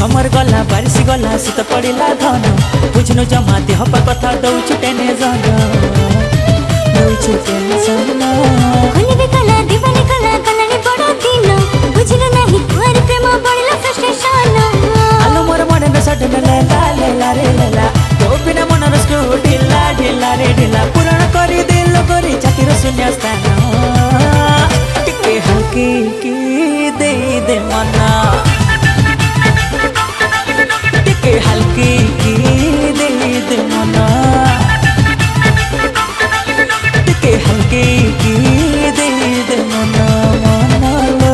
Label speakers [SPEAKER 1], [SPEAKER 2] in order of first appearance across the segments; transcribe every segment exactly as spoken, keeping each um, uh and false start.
[SPEAKER 1] Summer गला बारिश गला शीत पड़िला धन बुझनु जमा देह पर कथा दौचु टेंशन दौचु टेंशन
[SPEAKER 2] होली कला दीवानी कला कलानी बड़ा दिन बुझनु नहीं कुआर प्रेम पड़िला फ्रस्ट्रेशन
[SPEAKER 1] आलो मोर मन में सडन लेला लेला रे लेला तो बिना मन रस्को ढिला ढिला रे ढिला पूर्ण करी दिल गोरी छाती रो शून्य स्थान टिके हल्की की दे दे मना टिके हल्की की दे दे मना टिके हल्की की दे दे मना मना लो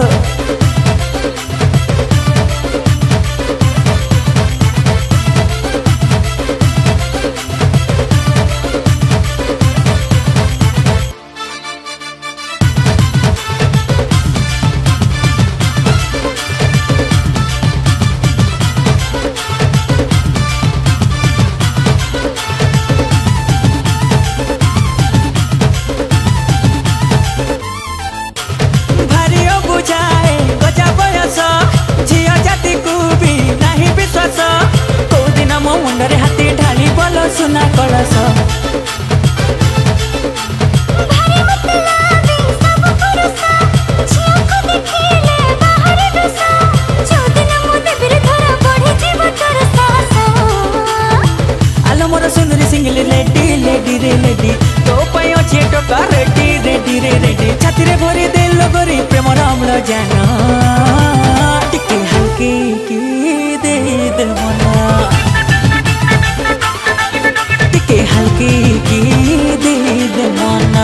[SPEAKER 1] मुंडरे हाथी ढाली बोलो सुना कलस
[SPEAKER 2] भारी मत लागे सब पुरुषा झियो को देखिले बाहर दुसा चौदिन मुदे बिर धरा बढ़ी जीव तोर सास
[SPEAKER 1] आलो मोर सुंदरी सिंगली लेडी लेडी रे लेडी तो पयो छेटो का रेडी रेडी रे रेडी छाती रे भरी दिल गोरी प्रेम रामलो जाना टिके हल्की की दे दे मना टिके हल्की की दे दे मना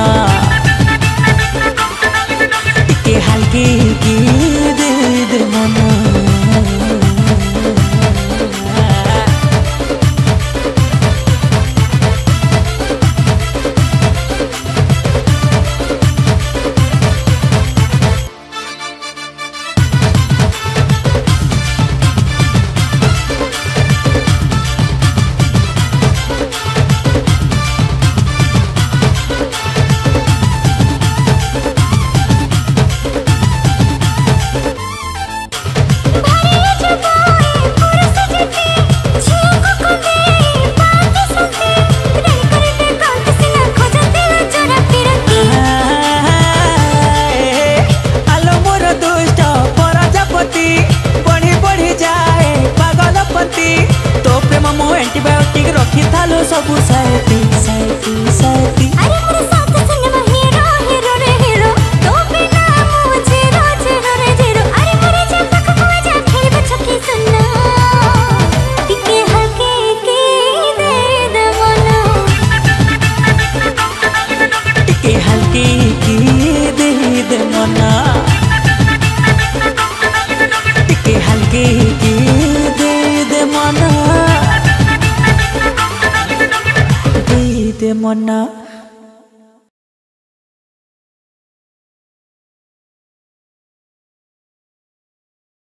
[SPEAKER 1] टिके हल्की की दे दे मना एंटीबायोटिक रखी थालो सबु साइती साइती साइती
[SPEAKER 2] अरे मोर साथ संग में हीरो हीरो रे हीरो तो बिना मुझे रोज रे जीरो अरे मोर जा पक को जा खेल छकी सुना टिके हल्के के दे दे मना
[SPEAKER 1] टिके हल्के की दे दे मना टिके हल्के की दे दे मना दे दे मना।